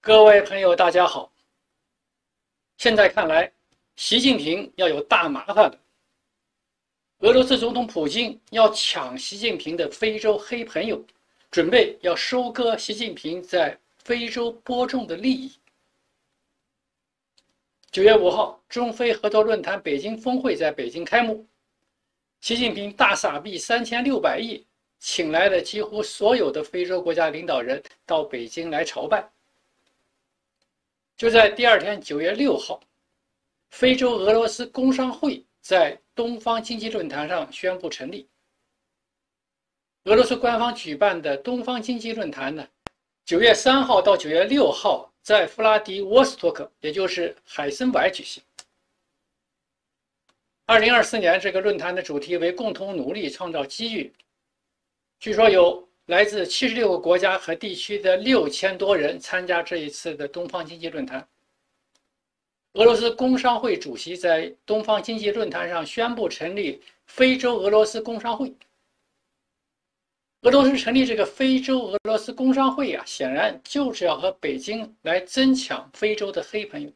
各位朋友，大家好。现在看来，习近平要有大麻烦了。俄罗斯总统普京要抢习近平的非洲黑朋友，准备要收割习近平在非洲播种的利益。9月5号，中非合作论坛北京峰会在北京开幕，习近平大撒币3600亿，请来了几乎所有的非洲国家领导人到北京来朝拜。就在第二天，9月6号，非洲俄罗斯工商会在东方经济论坛上宣布成立。俄罗斯官方举办的东方经济论坛呢，9月3号到9月6号在弗拉迪沃斯托克，也就是海参崴举行。2024年这个论坛的主题为共同努力创造机遇。据说有来自76个国家和地区的6000多人参加这一次的东方经济论坛。俄罗斯工商会主席在东方经济论坛上宣布成立非洲俄罗斯工商会。俄罗斯成立这个非洲俄罗斯工商会显然就是要和北京来争抢非洲的黑朋友。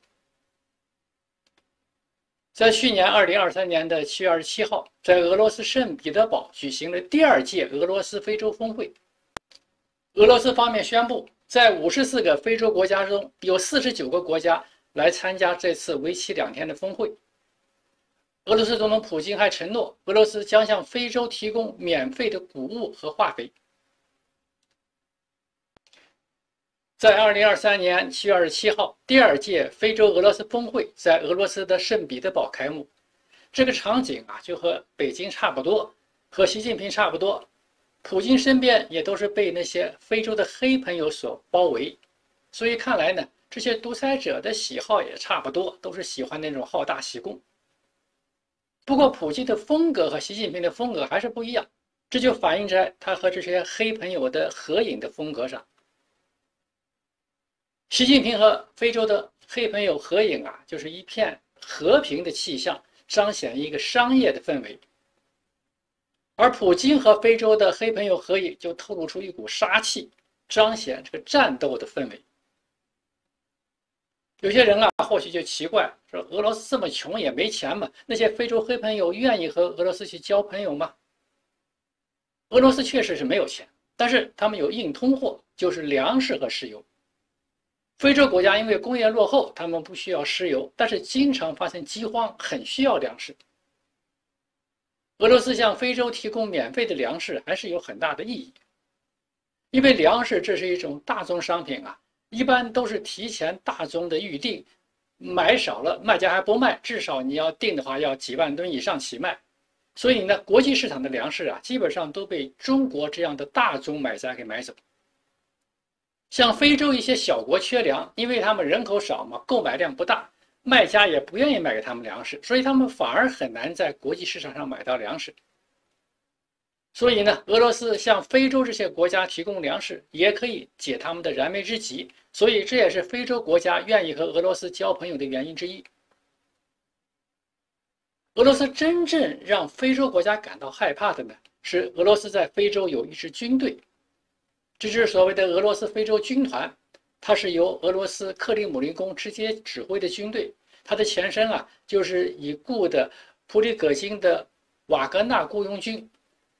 在去年2023年的7月27号，在俄罗斯圣彼得堡举行了第2届俄罗斯非洲峰会。俄罗斯方面宣布，在54个非洲国家中，有49个国家来参加这次为期2天的峰会。俄罗斯总统普京还承诺，俄罗斯将向非洲提供免费的谷物和化肥。在2023年7月27号，第2届非洲俄罗斯峰会在俄罗斯的圣彼得堡开幕。这个场景就和北京差不多，和习近平差不多。普京身边也都是被那些非洲的黑朋友所包围，所以看来呢，这些独裁者的喜好也差不多，都是喜欢那种好大喜功。不过，普京的风格和习近平的风格还是不一样，这就反映在他和这些黑朋友的合影的风格上。习近平和非洲的黑朋友合影就是一片和平的气象，彰显一个商业的氛围。而普京和非洲的黑朋友合影就透露出一股杀气，彰显这个战斗的氛围。有些人或许就奇怪，说俄罗斯这么穷也没钱嘛，那些非洲黑朋友愿意和俄罗斯去交朋友吗？俄罗斯确实是没有钱，但是他们有硬通货，就是粮食和石油。非洲国家因为工业落后，他们不需要石油，但是经常发生饥荒，很需要粮食。俄罗斯向非洲提供免费的粮食还是有很大的意义，因为粮食这是一种大宗商品一般都是提前大宗的预定，买少了卖家还不卖，至少你要订的话要几万吨以上起卖。所以呢，国际市场的粮食基本上都被中国这样的大宗买家给买走。像非洲一些小国缺粮，因为他们人口少嘛，购买量不大，卖家也不愿意卖给他们粮食，所以他们反而很难在国际市场上买到粮食。所以呢，俄罗斯向非洲这些国家提供粮食，也可以解他们的燃眉之急，所以这也是非洲国家愿意和俄罗斯交朋友的原因之一。俄罗斯真正让非洲国家感到害怕的呢，是俄罗斯在非洲有一支军队。这是所谓的俄罗斯非洲军团，它是由俄罗斯克里姆林宫直接指挥的军队。它的前身就是已故的普里戈金的瓦格纳雇佣军。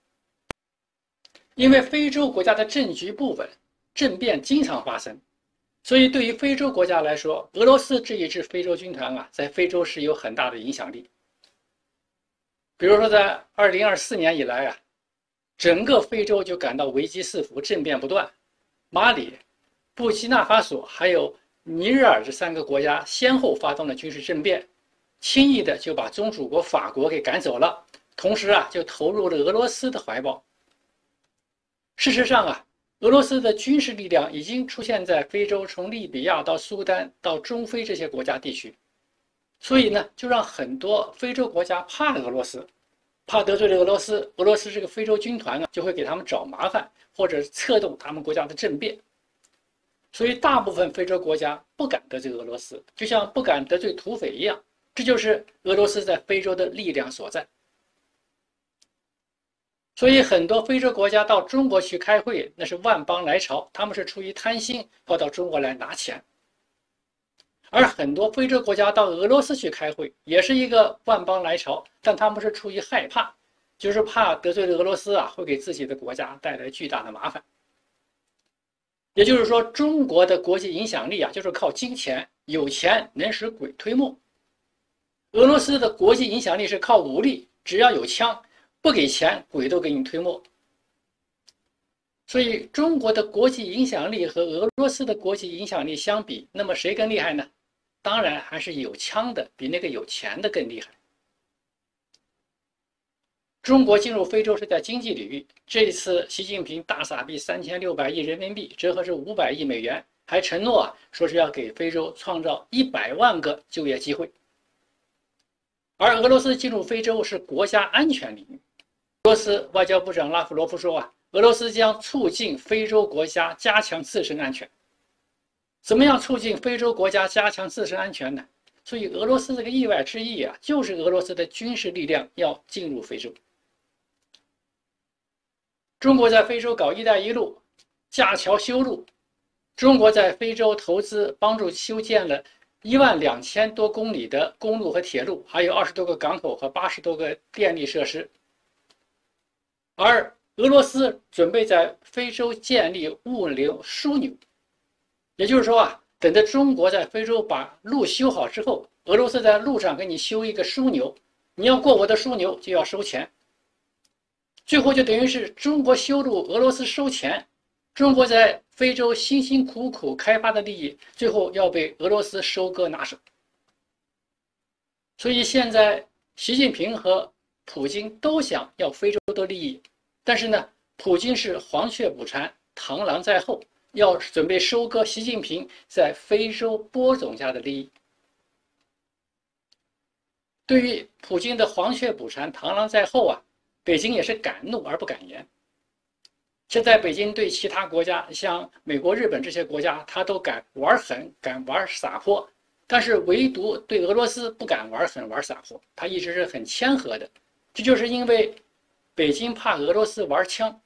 因为非洲国家的政局不稳，政变经常发生，所以对于非洲国家来说，俄罗斯这一支非洲军团在非洲是有很大的影响力。比如说，在2024年以来整个非洲就感到危机四伏，政变不断。马里、布基纳法索还有尼日尔这3个国家先后发动了军事政变，轻易的就把宗主国法国给赶走了，同时就投入了俄罗斯的怀抱。事实上俄罗斯的军事力量已经出现在非洲，从利比亚到苏丹到中非这些国家地区，所以呢，就让很多非洲国家怕俄罗斯。怕得罪了俄罗斯，俄罗斯这个非洲军团就会给他们找麻烦，或者策动他们国家的政变。所以大部分非洲国家不敢得罪俄罗斯，就像不敢得罪土匪一样。这就是俄罗斯在非洲的力量所在。所以很多非洲国家到中国去开会，那是万邦来朝，他们是出于贪心要到中国来拿钱。 而很多非洲国家到俄罗斯去开会，也是一个万邦来朝，但他们是出于害怕，就是怕得罪了俄罗斯啊，会给自己的国家带来巨大的麻烦。也就是说，中国的国际影响力啊，就是靠金钱，有钱能使鬼推磨。俄罗斯的国际影响力是靠武力，只要有枪，不给钱，鬼都给你推磨。所以，中国的国际影响力和俄罗斯的国际影响力相比，那么谁更厉害呢？当然还是有枪的比那个有钱的更厉害。中国进入非洲是在经济领域，这一次习近平大撒币3600亿人民币，折合是500亿美元，还承诺说是要给非洲创造100万个就业机会。而俄罗斯进入非洲是国家安全领域。俄罗斯外交部长拉夫罗夫说俄罗斯将促进非洲国家加强自身安全。怎么样促进非洲国家加强自身安全呢？所以俄罗斯这个意外之意就是俄罗斯的军事力量要进入非洲。中国在非洲搞“一带一路”，架桥修路。中国在非洲投资，帮助修建了12000多公里的公路和铁路，还有20多个港口和80多个电力设施。而俄罗斯准备在非洲建立物流枢纽，也就是说等着中国在非洲把路修好之后，俄罗斯在路上给你修一个枢纽，你要过我的枢纽就要收钱。最后就等于是中国修路，俄罗斯收钱，中国在非洲辛辛苦苦开发的利益，最后要被俄罗斯收割拿手。所以现在习近平和普京都想要非洲的利益，但是呢，普京是黄雀捕蝉，螳螂在后，要准备收割习近平在非洲播种下的利益。对于普京的黄雀捕蝉，螳螂在后北京也是敢怒而不敢言。现在北京对其他国家，像美国、日本这些国家，他都敢玩狠，敢玩撒泼，但是唯独对俄罗斯不敢玩狠、玩撒泼，他一直是很谦和的。这就是因为北京怕俄罗斯玩枪。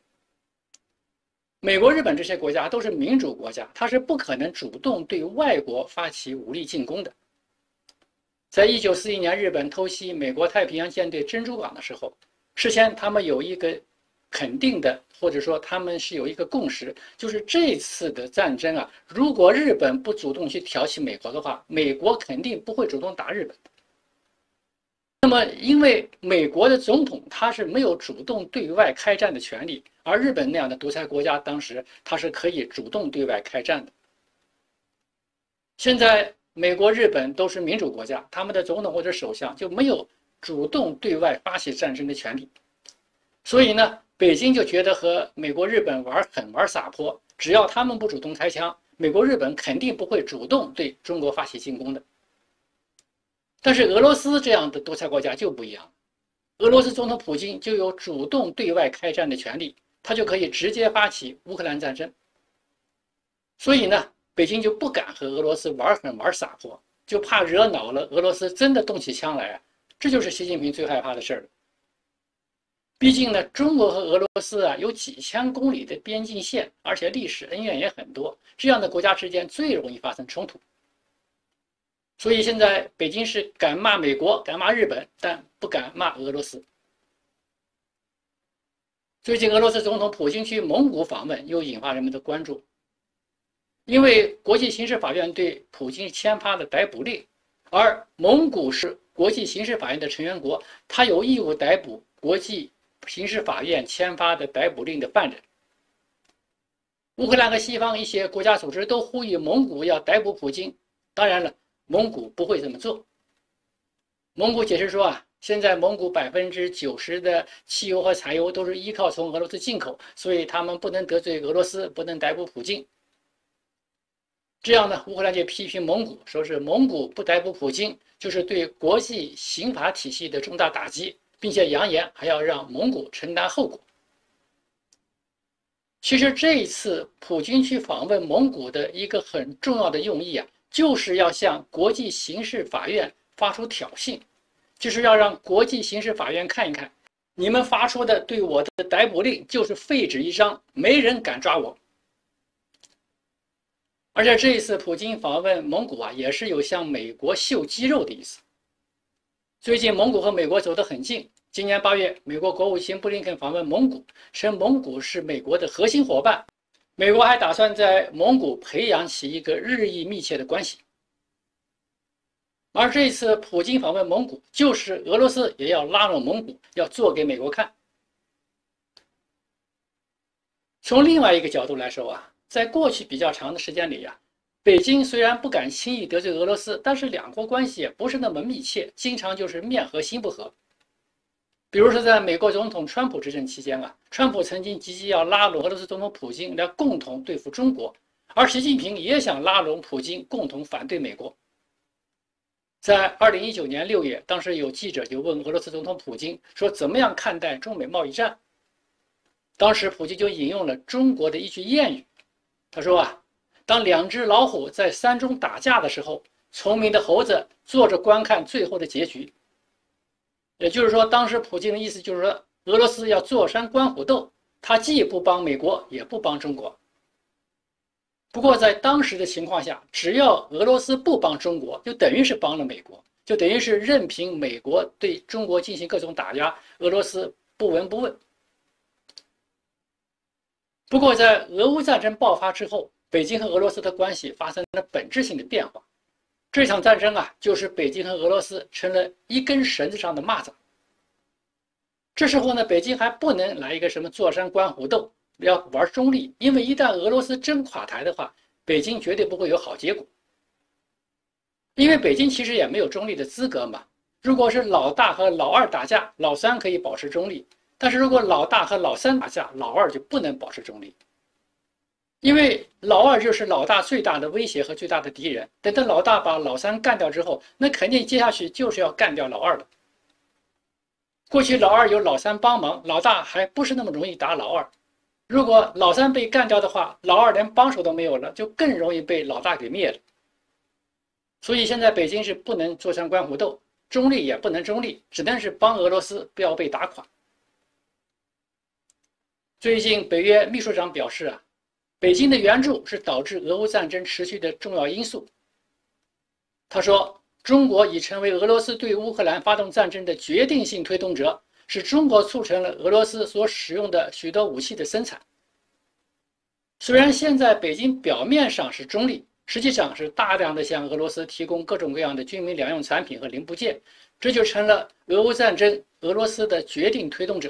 美国、日本这些国家都是民主国家，它是不可能主动对外国发起武力进攻的。在1941年日本偷袭美国太平洋舰队珍珠港的时候，事先他们有一个肯定的，或者说他们是有一个共识，就是这次的战争如果日本不主动去挑起美国的话，美国肯定不会主动打日本。那么因为美国的总统他是没有主动对外开战的权利，而日本那样的独裁国家当时他是可以主动对外开战的。现在美国、日本都是民主国家，他们的总统或者首相就没有主动对外发起战争的权利。所以呢，北京就觉得和美国、日本玩狠、玩撒泼，只要他们不主动开枪，美国、日本肯定不会主动对中国发起进攻的。但是俄罗斯这样的独裁国家就不一样，俄罗斯总统普京就有主动对外开战的权利，他就可以直接发起乌克兰战争。所以呢，北京就不敢和俄罗斯玩狠、玩撒泼，就怕惹恼了俄罗斯真的动起枪来这就是习近平最害怕的事儿。毕竟呢，中国和俄罗斯有几千公里的边境线，而且历史恩怨也很多，这样的国家之间最容易发生冲突。所以现在北京是敢骂美国，敢骂日本，但不敢骂俄罗斯。最近俄罗斯总统普京去蒙古访问，又引发人们的关注，因为国际刑事法院对普京签发了逮捕令，而蒙古是国际刑事法院的成员国，他有义务逮捕国际刑事法院签发的逮捕令的犯人。乌克兰和西方一些国家组织都呼吁蒙古要逮捕普京，当然了，蒙古不会这么做。蒙古解释说现在蒙古90%的汽油和柴油都是依靠从俄罗斯进口，所以他们不能得罪俄罗斯，不能逮捕普京。这样呢，乌克兰就批评蒙古，说是蒙古不逮捕普京，就是对国际刑法体系的重大打击，并且扬言还要让蒙古承担后果。其实这一次普京去访问蒙古的一个很重要的用意就是要向国际刑事法院发出挑衅，就是要让国际刑事法院看一看，你们发出的对我的逮捕令就是废纸一张，没人敢抓我。 而且这一次普京访问蒙古啊，也是有向美国秀肌肉的意思。最近蒙古和美国走得很近。今年8月，美国国务卿布林肯访问蒙古，称蒙古是美国的核心伙伴。美国还打算在蒙古培养起一个日益密切的关系。而这一次普京访问蒙古，就是俄罗斯也要拉拢蒙古，要做给美国看。从另外一个角度来说啊，在过去比较长的时间里呀，北京虽然不敢轻易得罪俄罗斯，但是两国关系也不是那么密切，经常就是面和心不和。比如说，在美国总统川普执政期间啊，川普曾经积极要拉拢俄罗斯总统普京来共同对付中国，而习近平也想拉拢普京共同反对美国。在2019年6月，当时有记者就问俄罗斯总统普京说：“怎么样看待中美贸易战？”当时普京就引用了中国的一句谚语，他说啊，当两只老虎在山中打架的时候，聪明的猴子坐着观看最后的结局。也就是说，当时普京的意思就是说，俄罗斯要坐山观虎斗，他既不帮美国，也不帮中国。不过在当时的情况下，只要俄罗斯不帮中国，就等于是帮了美国，就等于是任凭美国对中国进行各种打压，俄罗斯不闻不问。不过在俄乌战争爆发之后，北京和俄罗斯的关系发生了本质性的变化。这场战争啊，就是北京和俄罗斯成了一根绳子上的蚂蚱。这时候呢，北京还不能来一个什么坐山观虎斗，要玩中立，因为一旦俄罗斯真垮台的话，北京绝对不会有好结果。因为北京其实也没有中立的资格嘛。如果是老大和老二打架，老三可以保持中立；但是如果老大和老三打架，老二就不能保持中立。因为老二就是老大最大的威胁和最大的敌人。等到老大把老三干掉之后，那肯定接下去就是要干掉老二的。过去老二有老三帮忙，老大还不是那么容易打老二。如果老三被干掉的话，老二连帮手都没有了，就更容易被老大给灭了。所以现在北京是不能坐山观虎斗，中立也不能中立，只能是帮俄罗斯不要被打垮。最近北约秘书长表示啊，北京的援助是导致俄乌战争持续的重要因素。他说，中国已成为俄罗斯对乌克兰发动战争的决定性推动者，是中国促成了俄罗斯所使用的许多武器的生产。虽然现在北京表面上是中立，实际上是大量的向俄罗斯提供各种各样的军民两用产品和零部件，这就成了俄乌战争俄罗斯的决定推动者。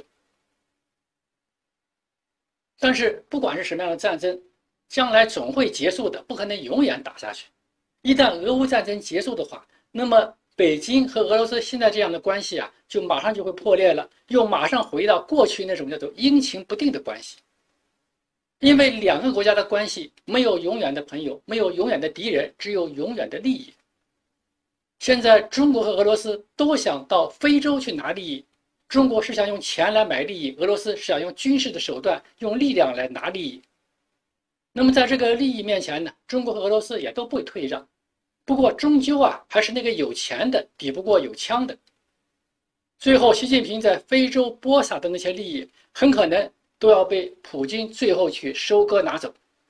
但是不管是什么样的战争，将来总会结束的，不可能永远打下去。一旦俄乌战争结束的话，那么北京和俄罗斯现在这样的关系啊，就马上就会破裂了，又马上回到过去那种叫做阴晴不定的关系。因为两个国家的关系没有永远的朋友，没有永远的敌人，只有永远的利益。现在中国和俄罗斯都想到非洲去拿利益，中国是想用钱来买利益，俄罗斯是想用军事的手段、用力量来拿利益。那么在这个利益面前呢，中国和俄罗斯也都不会退让。不过终究啊，还是那个有钱的抵不过有枪的。最后，习近平在非洲播撒的那些利益，很可能都要被普京最后去收割拿走。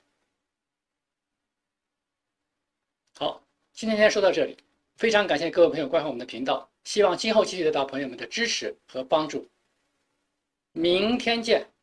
好，今天先说到这里，非常感谢各位朋友关注我们的频道，希望今后继续得到朋友们的支持和帮助。明天见。